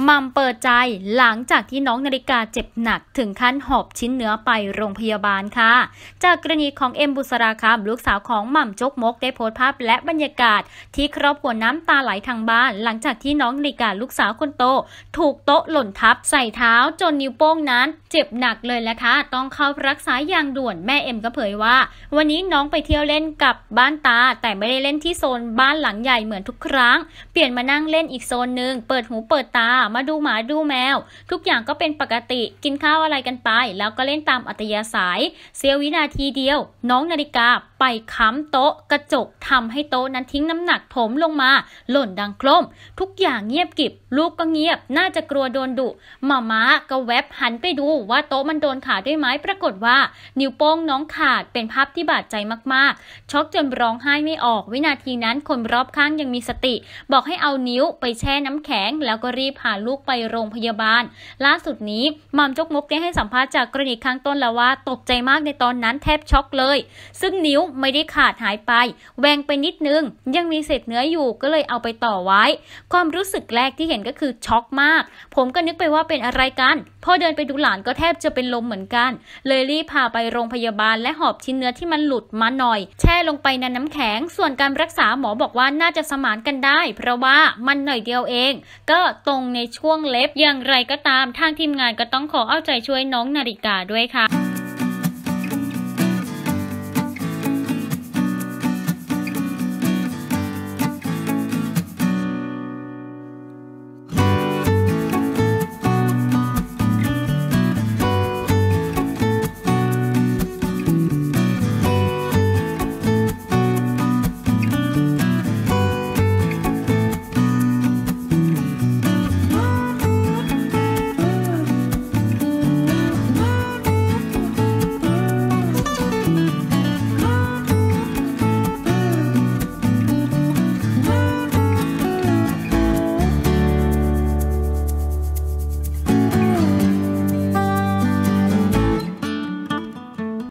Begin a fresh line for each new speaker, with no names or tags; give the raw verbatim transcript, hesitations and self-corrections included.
มัมเปิดใจหลังจากที่น้องนาฬิกาเจ็บหนักถึงขั้นหอบชิ้นเนื้อไปโรงพยาบาลค่ะจากกรณีของเอ็มบุษราคำลูกสาวของหม่ำจกมกได้โพสต์ภาพและบรรยากาศที่ครอบครัวน้ำตาไหลทางบ้านหลังจากที่น้องนาฬิกาลูกสาวคนโตถูกโต๊ะหล่นทับใส่เท้าจนนิ้วโป้งนั้นเจ็บหนักเลยแหละค่ะต้องเข้ารักษาอย่างด่วนแม่เอ็มก็เผยว่าวันนี้น้องไปเที่ยวเล่นกับบ้านตาแต่ไม่ได้เล่นที่โซนบ้านหลังใหญ่เหมือนทุกครั้งเปลี่ยนมานั่งเล่นอีกโซนหนึ่งเปิดหูเปิดตามาดูหมาดูแมวทุกอย่างก็เป็นปกติกินข้าวอะไรกันไปแล้วก็เล่นตามอัธยาศัยเสี้ยววินาทีเดียวน้องนาฬิกาไปค้ำโต๊ะกระจกทำให้โต๊ะนั้นทิ้งน้ำหนักถมลงมาหล่นดังโครมทุกอย่างเงียบกิบลูกก็เงียบน่าจะกลัวโดนดุหม่าม้าก็แวบหันไปดูว่าโต๊ะมันโดนขาด้วยไม้ปรากฏว่านิ้วโป้งน้องขาดเป็นภาพที่บาดใจมากๆช็อกจนร้องไห้ไม่ออกวินาทีนั้นคนรอบข้างยังมีสติบอกให้เอานิ้วไปแช่น้ำแข็งแล้วก็รีบพาลูกไปโรงพยาบาลล่าสุดนี้หม่ำจกมกได้ให้สัมภาษณ์จากกรณีข้างต้นแล้วว่าตกใจมากในตอนนั้นแทบช็อกเลยซึ่งนิ้วไม่ได้ขาดหายไปแหว่งไปนิดนึงยังมีเศษเนื้ออยู่ก็เลยเอาไปต่อไว้ความรู้สึกแรกที่เห็นก็คือช็อกมากผมก็นึกไปว่าเป็นอะไรกันพอเดินไปดูหลานก็แทบจะเป็นลมเหมือนกันเลยรีบพาไปโรงพยาบาลและหอบชิ้นเนื้อที่มันหลุดมาหน่อยแช่ลงไปในน้ำแข็งส่วนการรักษาหมอบอกว่าน่าจะสมานกันได้เพราะว่ามันหน่อยเดียวเองก็ตรงในช่วงเล็บอย่างไรก็ตามทางทีมงานก็ต้องขอเอาใจช่วยน้องนาฬิกาด้วยค่ะ